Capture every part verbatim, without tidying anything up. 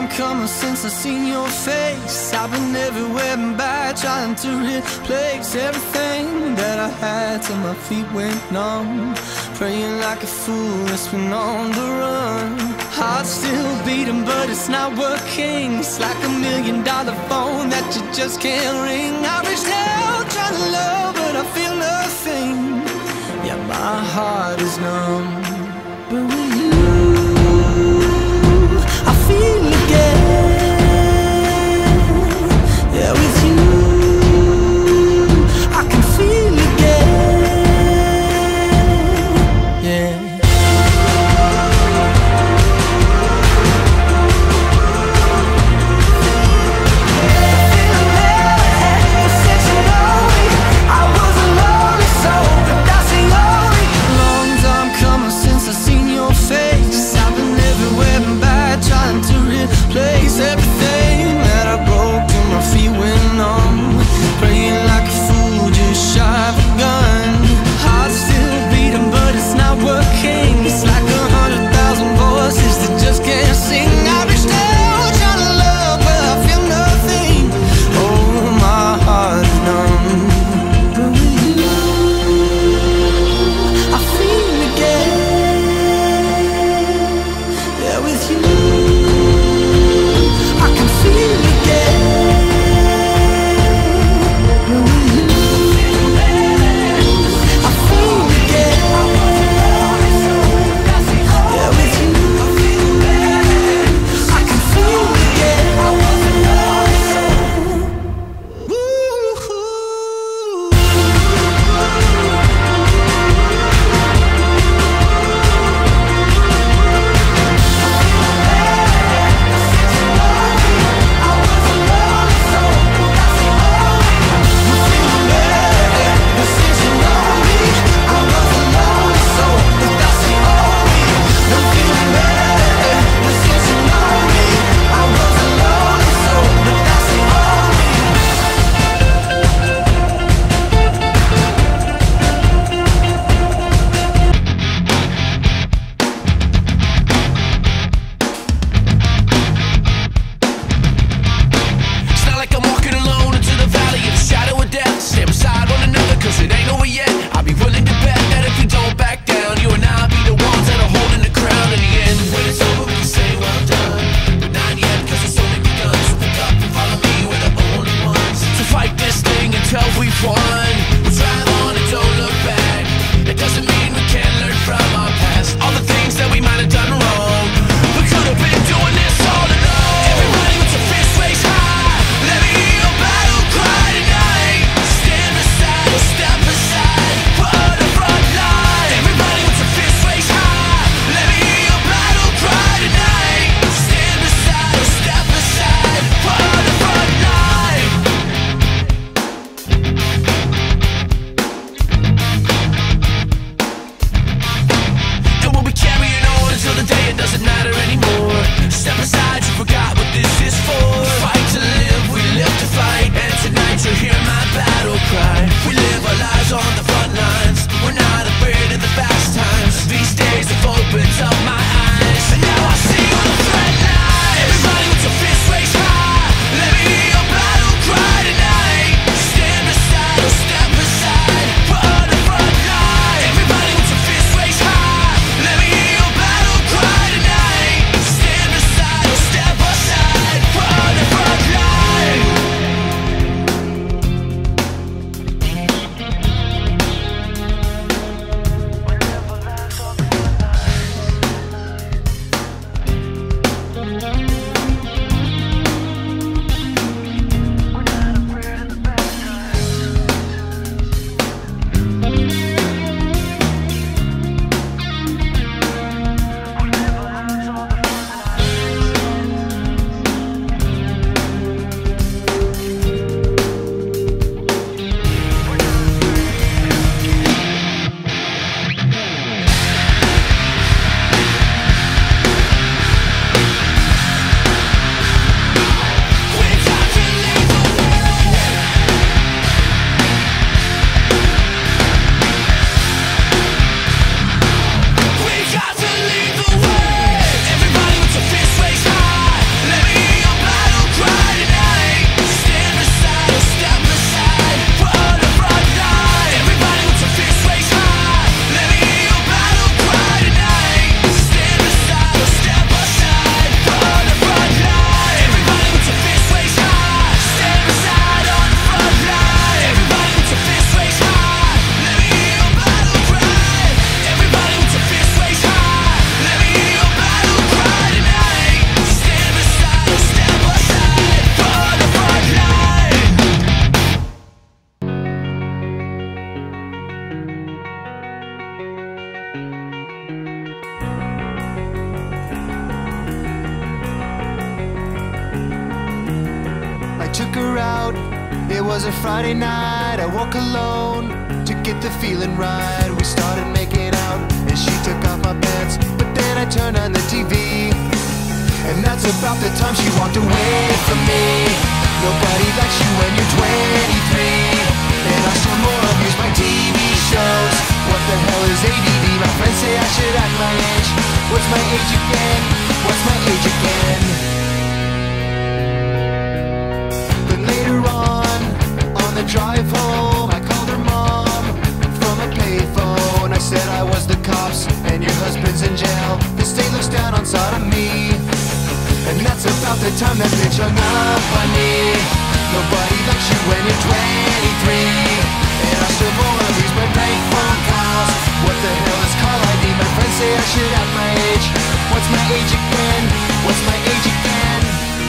time coming since I seen your face. I've been everywhere and back, trying to replace everything that I had till my feet went numb. Praying like a fool that's been on the run. Heart still beating but it's not working. It's like a million dollar phone that you just can't ring. I reach out trying to love but I feel nothing. Yeah, my heart is numb. But with you I feel again. Yeah, with you I can feel again. Yeah. I was a lonely soul, but that's the only. Long time coming since I seen your face. took her out. It was a Friday night, I woke alone to get the feeling right. We started making out and she took off my pants, but then I turned on the T V, and that's about the time she walked away from me. Nobody likes you when you're twenty-three, and I still more abuse my T V shows. What the hell is A D D? My friends say I should act my age. What's my age again? What's my age again? But later on, on the drive home, I called her mom from a payphone. I said I was the cops and your husband's in jail. The state looks down on sodomy, and that's about the time that bitch hung up on me. Nobody likes you when you're twenty-three, and I still more abuse my bank phone calls. What the hell is call I D? My friends say I should have my age. What's my age again? What's my age again?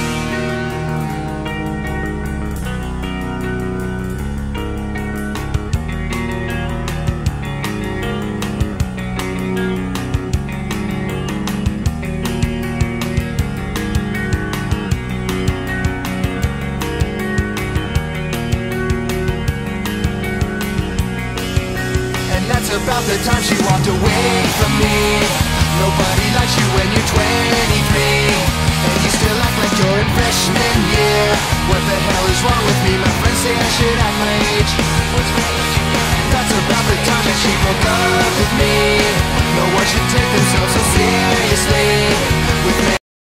That's about the time she walked away from me. Nobody likes you when you're twenty-three, and you still act like you're in freshman year. What the hell is wrong with me? My friends say I should act my age. What's my age again? That's about the time that she broke up with me. No one should take